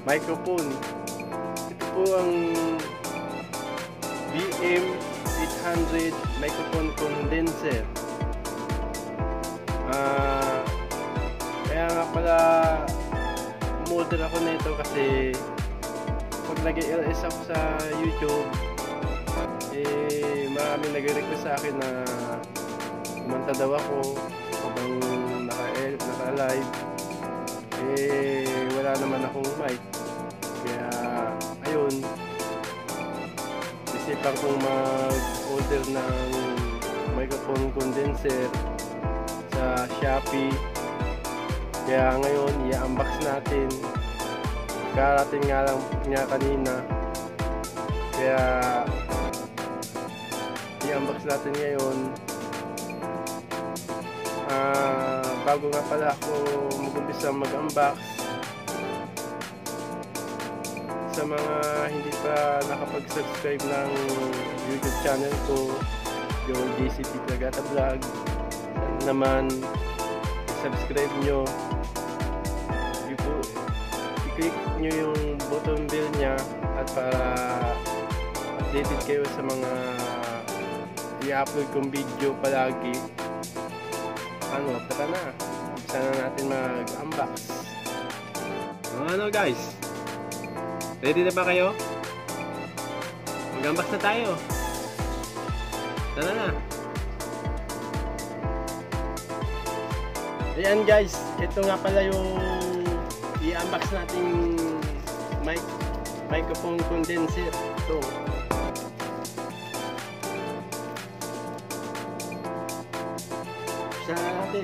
microphone. Ito po ang BM800 microphone condenser. Kaya nga pala umorder ako nito kasi pag nag-LS ako sa YouTube, maraming nag-request sa akin na kumanta daw ako habang naka-live. Wala naman akong mic, kaya ayun, isipan kong mag-order ng microphone condenser sa Shopee. Kaya ngayon i-unbox natin. Karating nga lang niya kanina, kaya i-unbox natin ngayon. Bago nga pala ako mag-umpisa mag-unbox, sa mga hindi pa nakapag-subscribe ng YouTube channel ko, yung JCP Plagata Vlog, naman subscribe nyo, i-click nyo yung button bell nya at para updated kayo sa mga i-upload kong video palagi. Tara na, sana natin mag-unbox. Ano guys, ready na ba kayo? Mag-unbox na tayo. Tara na. Ayan guys, ito nga pala yung i-unbox nating microphone condenser. Ito. Buksan na natin.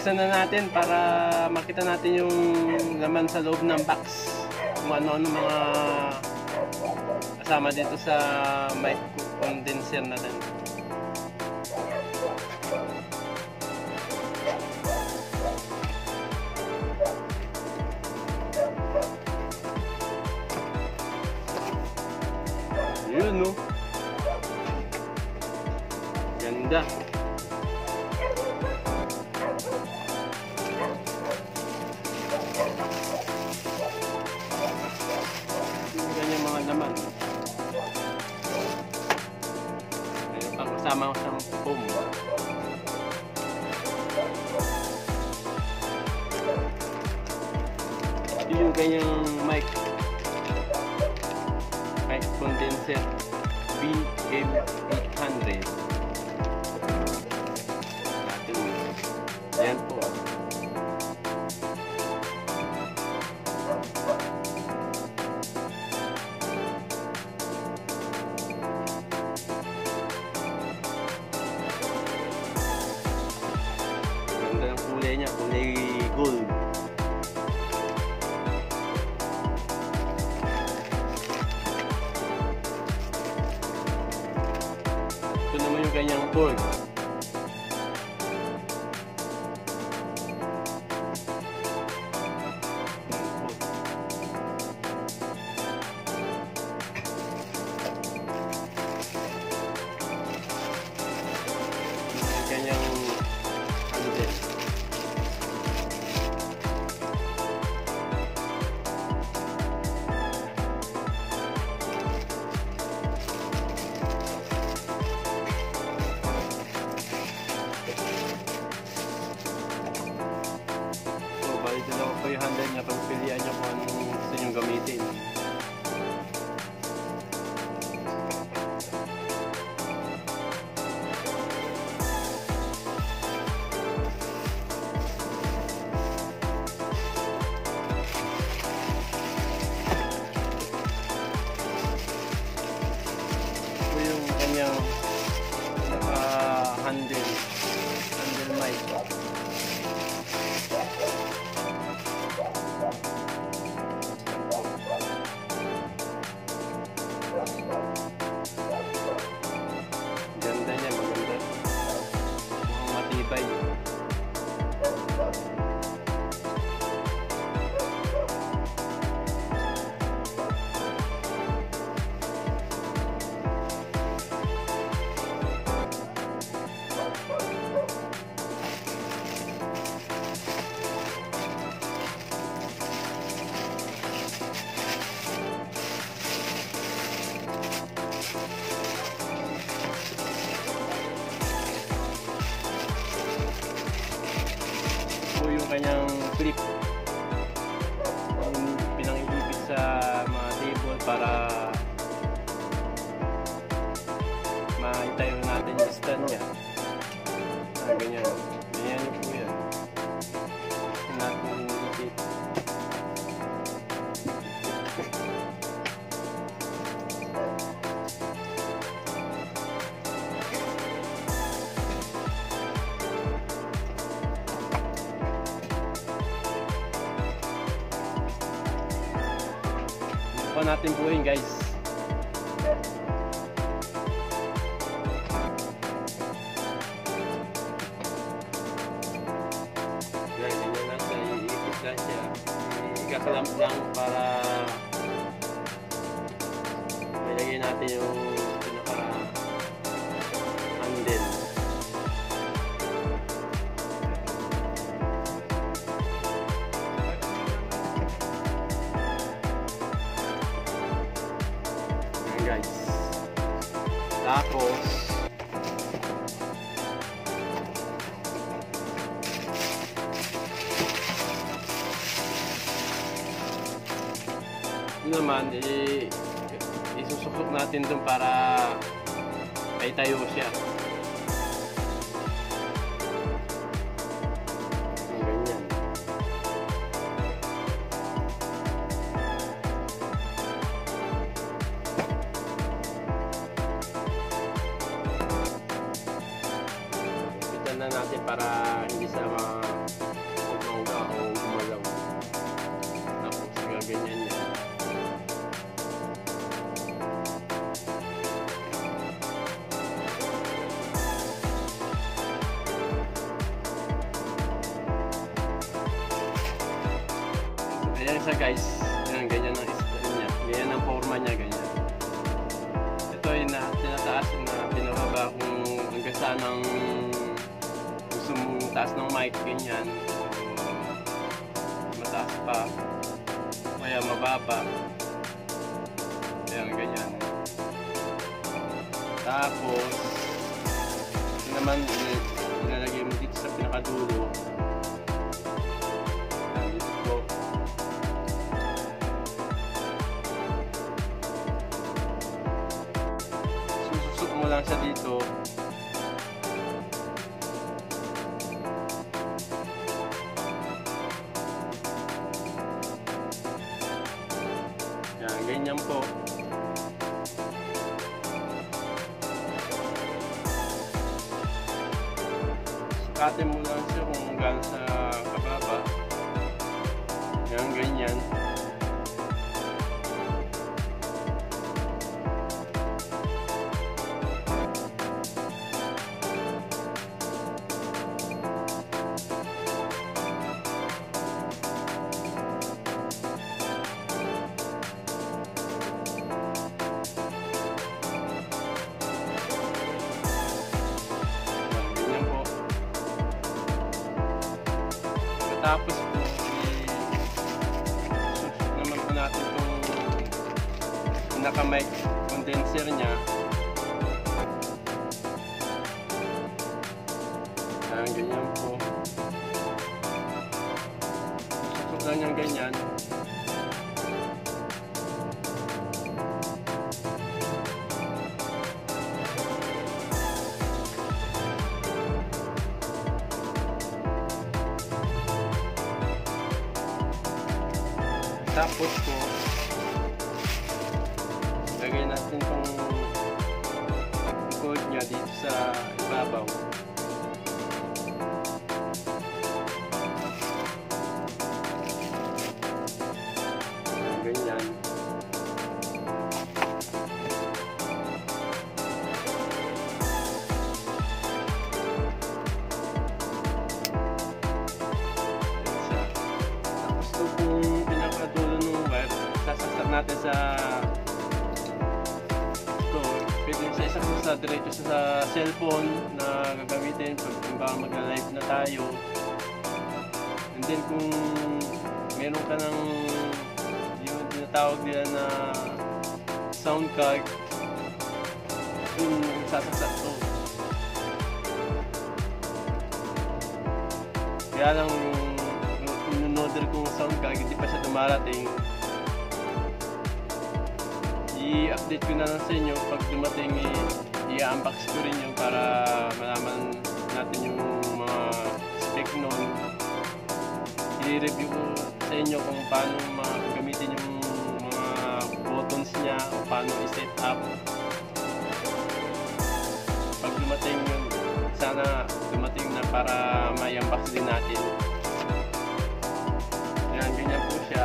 buksan na natin para makita natin yung laman sa loob ng box. Kung ano-ano mga kasama dito sa mic condenser natin. Yun, no? Ganda. Ganyan mga laman. Mayroon pang kasama sa foam. Ito yung kanyang mic condenser BM800. Ayan po. Ganda ng kulay niya, kulay gold. Ito naman yung kanyang cord. Kanyang handle. So, bali dalawa po yung handle niya. Pagpilian niya kung anong gusto niyong gamitin. Kanyang handle mic. Ganda niya, maganda. Mukhang matibay. Yung kanyang clip yung pinangihipit sa mga table para maitayo natin yung stand niya. Ganyan. Ganyan po yan. Natin ipit. Natin buuin, guys. Ganyan lang siya, iipit lang siya. Ikakalamp lang para malagay natin yung pinaka handle. Guys, tapos yun naman isusukot natin dun para ay tayo siya. Ganyan. Na natin para hindi sa siya guys. Yan, ganyan ang style niya. Ganyan ang forma niya, ganyan. Ito ay tinataas na pinababa kung hanggang saan ang gusto mong taas ng mic, ganyan. O, mataas pa. Kaya mababa. Ayan, ganyan. Tapos, ito naman, ilalagay mo dito sa pinakadulo. Ayan, dito po. Sususok mo lang siya dito. Ayan, ganyan po. Sukatin mo lang siya kung gaano sa kababa. Ayan, ganyan. Tapos po, susuk naman po natin itong pinaka-mic condenser niya. Ayan, ganyan po. Susuk lang niyang ganyan. Tapos po, lagay natin itong cord niya dito sa ibabaw. Ganyan. Tapos ito pong pinakadulo ng wire, sasaksak natin sa ito. Pwede sa isa po sa diretso sa cellphone na gagamitin pag mag-live na tayo. And then kung meron ka ng yung tinatawag nila na sound card, yung sasaksak to. Kaya lang yung in-order kong sound card, hindi pa siya dumarating. I-update ko na lang sa inyo pag dumating, i-unbox ko rin yung para malaman natin yung mga spec nun. I-review ko sa inyo kung paano gamitin yung mga buttons niya o paano i-set up. Pag dumating yun, sana dumating na para may-unbox din natin. Yan, ganyan po siya.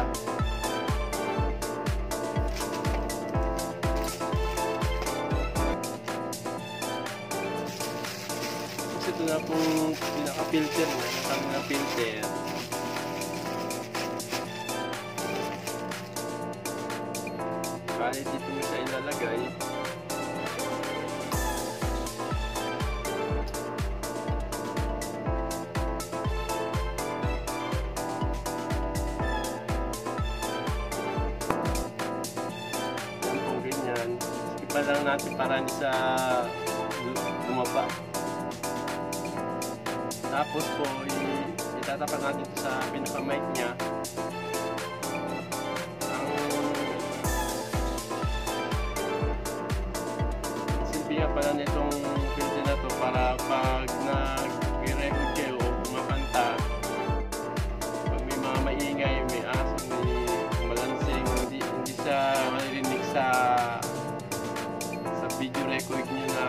Ito na pong pinaka-filter na, nasama na filter. Kaya dito mo siya ilalagay. Yan po, ganyan. Ipa lang natin para hindi sa bumaba. Tapos po, itatapat natin ito sa pinaka-mic niya. Ang silbi nga pala nitong filter na to para pag nag-record kayo o kumakanta, pag may mga maingay, may aso, may malansing, hindi siya maririnig sa video record nyo na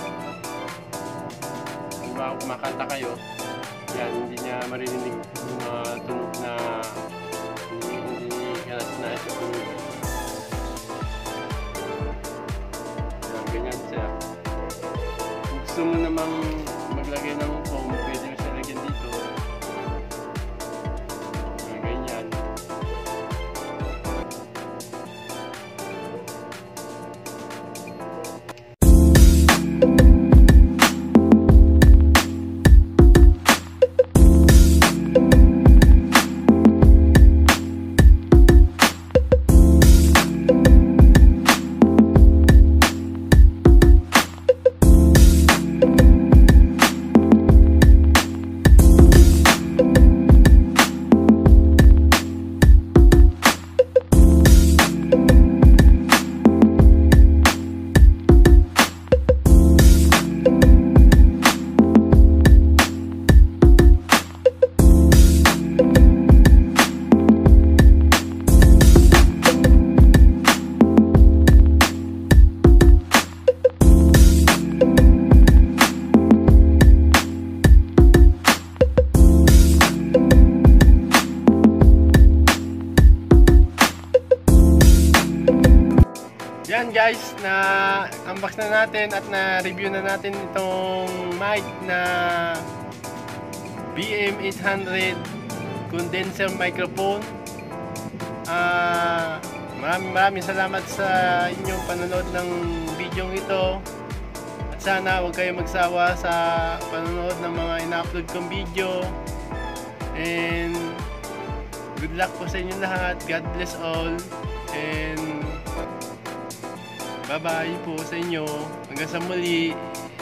kung kumakanta kayo. Yan, hindi niya maririnig yung mga tunog na hindi kanas na ito tunog. Yan, ganyan siya. Kung gusto mo namang maglagay ng foam, pwede mo siya lagyan dito. Yan, ganyan. guys, na unbox na natin at na-review na natin itong mic na BM800 condenser microphone. Maraming salamat sa inyong panonood ng video ito. At sana huwag kayong magsawa sa panonood ng mga ina-upload kong video. And good luck po sa inyo lahat. God bless all. And bye-bye po sa inyo. Hanggang sa muli.